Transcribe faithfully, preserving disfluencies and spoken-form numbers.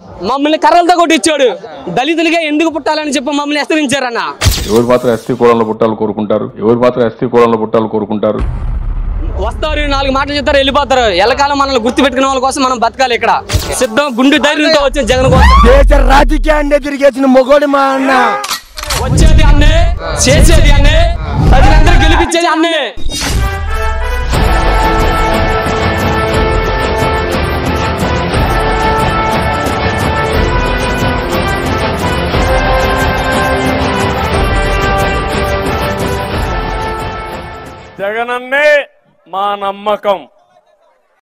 మమ్మల్ని కర్రలతో కొట్టించాడు. దళితులుగా ఎందుకు పుట్టాలని చెప్పి మమ్మల్ని హెచ్చరించారన్న. ఎవరు మాత్రం ఎస్టీ కులంలో పుట్టాలు కోరుకుంటారు, ఎవరు మాత్రం ఎస్టీ కులంలో పుట్టాలు కోరుకుంటారు. వస్తారు, నాలుగు మాటలు చెప్తారు, వెళ్ళిపోతారు. ఎల్లకాలం మనల్ని గుర్తు పెట్టుకునే వాళ్ళ కోసం మనం బతకాలి. ఇక్కడ సిద్ధం గుండె ధైర్యంతో వచ్చిన జగన్ కోసం. దేశ రాజకీయాన్ని తిరిగేసిన మొగోడు మా అన్న. వచ్చేది అన్నే, చేసేది అన్నే, ప్రజలందరూ గెలిపించేది అన్నే. జగనన్నే మా నమ్మకం.